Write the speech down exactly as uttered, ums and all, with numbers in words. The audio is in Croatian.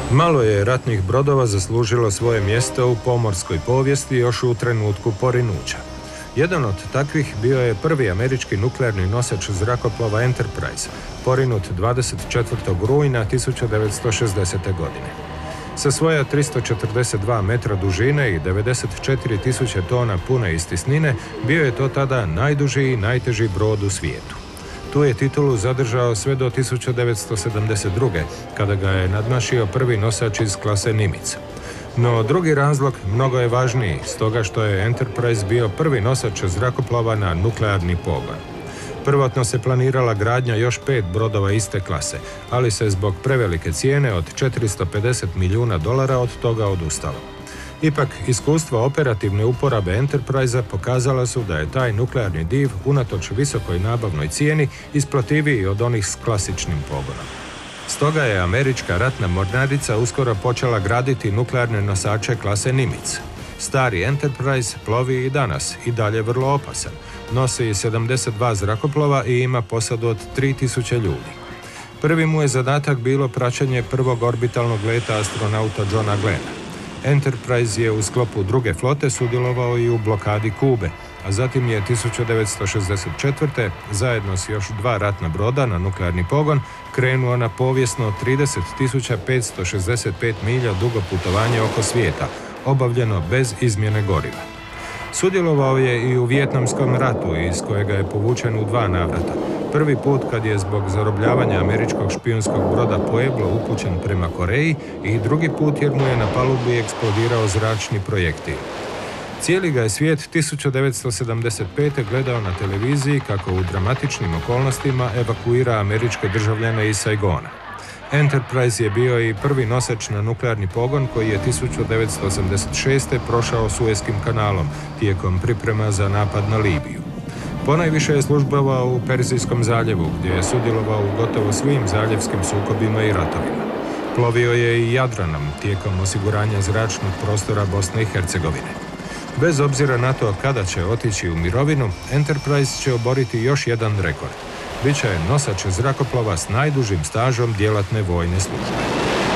Malo je ratnih brodova zaslužilo svoje mjesto u pomorskoj povijesti još u trenutku porinuća. Jedan od takvih bio je prvi američki nuklearni nosač zrakoplova Enterprise, porinut dvadeset četvrtog rujna tisuću devetsto šezdesete. godine. Sa svoja tristo četrdeset dva metra dužine i devedeset četiri tisuće tona pune istisnine, bio je to tada najduži i najteži brod u svijetu. Tu je titulu zadržao sve do tisuću devetsto sedamdeset druge. kada ga je nadmašio prvi nosač iz klase Nimitz. No drugi razlog mnogo je važniji, stoga što je Enterprise bio prvi nosač zrakoplova na nuklearni pogon. Prvotno se planirala gradnja još pet brodova iste klase, ali se zbog prevelike cijene od četiristo pedeset milijuna dolara od toga odustalo. Ipak, iskustva operativne uporabe Enterprise-a pokazala su da je taj nuklearni div, unatoč visokoj nabavnoj cijeni, isplativiji od onih s klasičnim pogonom. Stoga je američka ratna mornarica uskoro počela graditi nuklearne nosače klase Nimitz. Stari Enterprise plovi i danas, i dalje vrlo opasan. Nosi sedamdeset dva zrakoplova i ima posadu od tri tisuće ljudi. Prvi mu je zadatak bilo praćenje prvog orbitalnog leta astronauta Johna Glena. Enterprise je u sklopu druge flote sudjelovao i u blokadi Kube, a zatim je tisuću devetsto šezdeset četvrte zajedno s još dva ratna broda na nuklearni pogon krenuo na povijesno trideset tisuća petsto šezdeset pet milja dugo putovanje oko svijeta, obavljeno bez izmjene goriva. Sudjelovao je i u Vijetnamskom ratu, iz kojega je povučen u dva navrata. Prvi put kad je zbog zarobljavanja američkog špijunskog broda Pueblo upućen prema Koreji i drugi put jer mu je na palubi eksplodirao zračni projektil. Cijeli ga je svijet tisuću devetsto sedamdeset pete. gledao na televiziji kako u dramatičnim okolnostima evakuira američke državljane iz Saigona. Enterprise je bio i prvi nosač na nuklearni pogon koji je tisuću devetsto osamdeset šeste. prošao Suezkim kanalom tijekom priprema za napad na Libiju. Ponajviše je službovao u Perzijskom zaljevu, gdje je sudjelovao u gotovo svim zaljevskim sukobima i ratovima. Plovio je i Jadranom tijekom osiguranja zračnog prostora Bosne i Hercegovine. Bez obzira na to kada će otići u mirovinu, Enterprise će oboriti još jedan rekord. Biće nosač zrakoplova s najdužim stažom djelatne vojne službe.